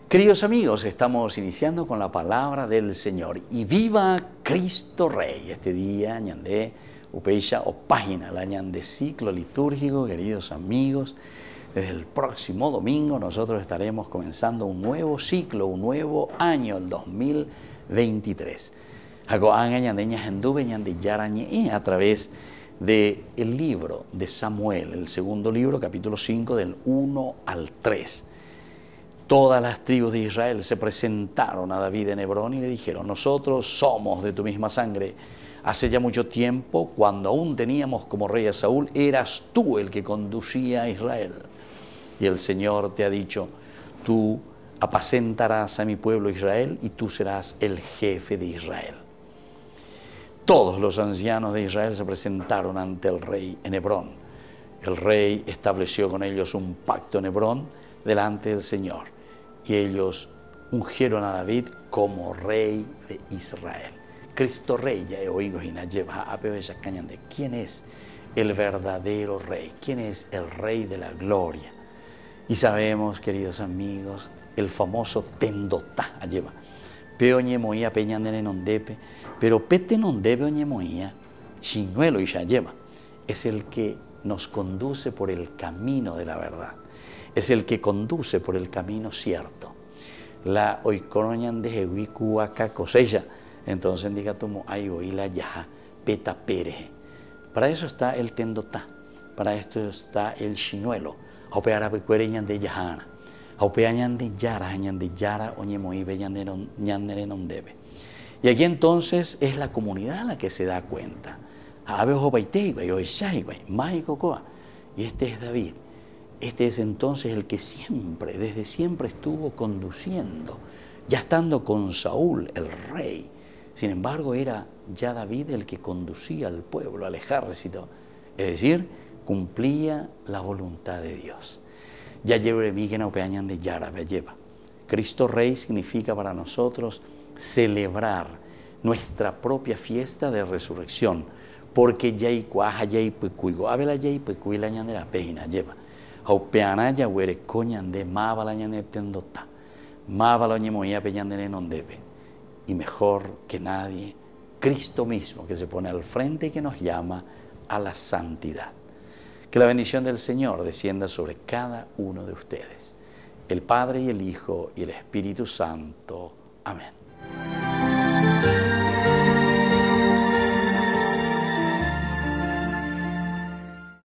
Queridos amigos, estamos iniciando con la palabra del Señor. Y viva Cristo Rey. Este día, ñandé, upeisha o página, la ñandé ciclo litúrgico, queridos amigos. Desde el próximo domingo nosotros estaremos comenzando un nuevo ciclo, un nuevo año, el 2023. A través del libro de Samuel, el segundo libro, capítulo 5, del 1 al 3. Todas las tribus de Israel se presentaron a David en Hebrón y le dijeron: nosotros somos de tu misma sangre. Hace ya mucho tiempo, cuando aún teníamos como rey a Saúl, eras tú el que conducía a Israel. Y el Señor te ha dicho: tú apacentarás a mi pueblo Israel y tú serás el jefe de Israel. Todos los ancianos de Israel se presentaron ante el rey en Hebrón. El rey estableció con ellos un pacto en Hebrón delante del Señor. Y ellos ungieron a David como rey de Israel. Cristo Rey, ya he oído, ¿quién es el verdadero rey? ¿Quién es el rey de la gloria? Y sabemos, queridos amigos, el famoso Tendotá, lleva. Peoñe moía peñandene nondepe, pero pete nondepe oñe moía, chinuelo y ya lleva. Es el que nos conduce por el camino de la verdad. Es el que conduce por el camino cierto. La oikoroñan de Jehuicuaca cosecha. Entonces diga tomo ay oíla yaja, peta pereje. Para eso está el tendotá. Para esto está el chinuelo. Aupeara pecuereñan de yajana. Aupeañan de yara, oñemoibe ñandere non debe. Y aquí entonces es la comunidad la que se da cuenta. Abejo baiteiba y oishaiba, mágico coa. Y este es David. Este es entonces el que siempre, desde siempre estuvo conduciendo, ya estando con Saúl, el rey. Sin embargo, era ya David el que conducía al pueblo, al ejército. Es decir, cumplía la voluntad de Dios. Ya lleva opeañan de Yara, lleva. Cristo Rey significa para nosotros celebrar nuestra propia fiesta de resurrección, porque ya y cuaja ya y pecuigo, abela ya y pecuila ñandera pejina lleva. Aupeana ya huere coñan de mábala ñane tendota, mábala ñemoía peñandere non debe. Y mejor que nadie, Cristo mismo, que se pone al frente y que nos llama a la santidad. Que la bendición del Señor descienda sobre cada uno de ustedes, el Padre y el Hijo y el Espíritu Santo. Amén.